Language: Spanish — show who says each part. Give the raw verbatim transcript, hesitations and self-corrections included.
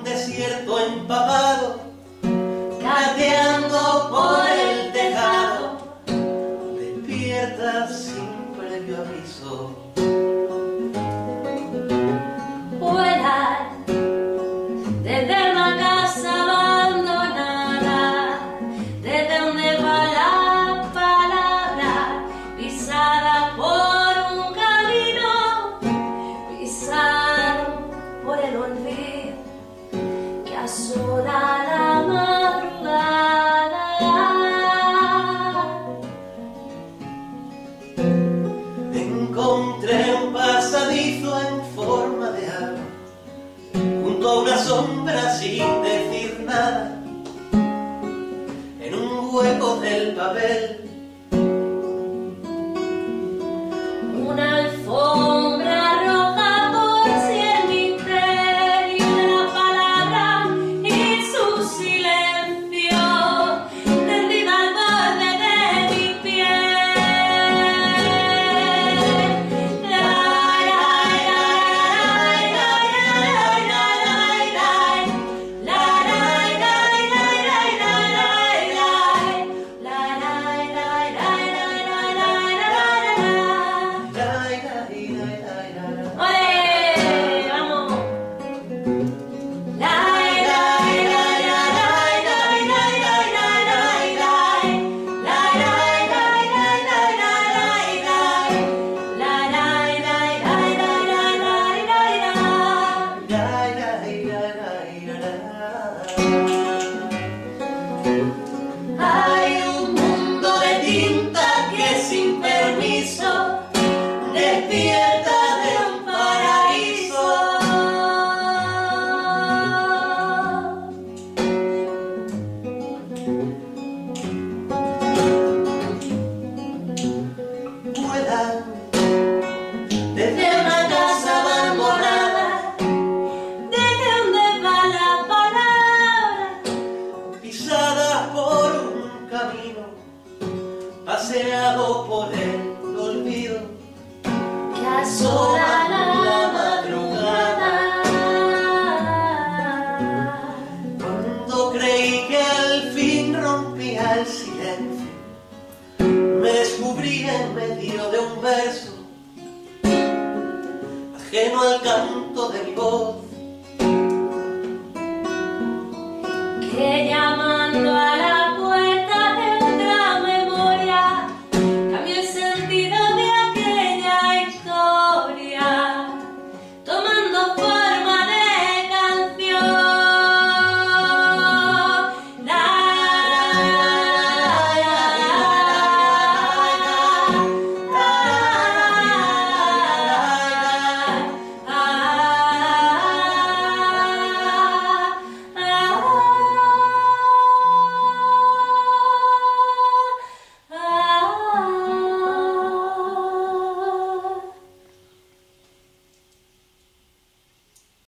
Speaker 1: desierto empapado, gateando por el tejado, despierta sin previo aviso.
Speaker 2: Vuelan desde una casa abandonada, desde donde va la palabra, pisada por un camino, pisado por el olvido que asola la madrugada.
Speaker 1: Encontré un pasadizo en forma de agua, junto a una sombra sin decir nada, en un hueco del papel.
Speaker 2: Una alfombra roja por si el misterio de la palabra y su silencio tendida al borde de mi piel. Hay un mundo de tinta que sin permiso despierta de un paraíso.
Speaker 1: Vuelan desde una casa abandonada,
Speaker 2: Desde donde va la palabra,
Speaker 1: pisadas por un camino, paseado por el olvido
Speaker 2: que asola la madrugada.
Speaker 1: Cuando creí que al fin rompía el silencio, me descubrí en medio de un verso, ajeno al canto de mi voz.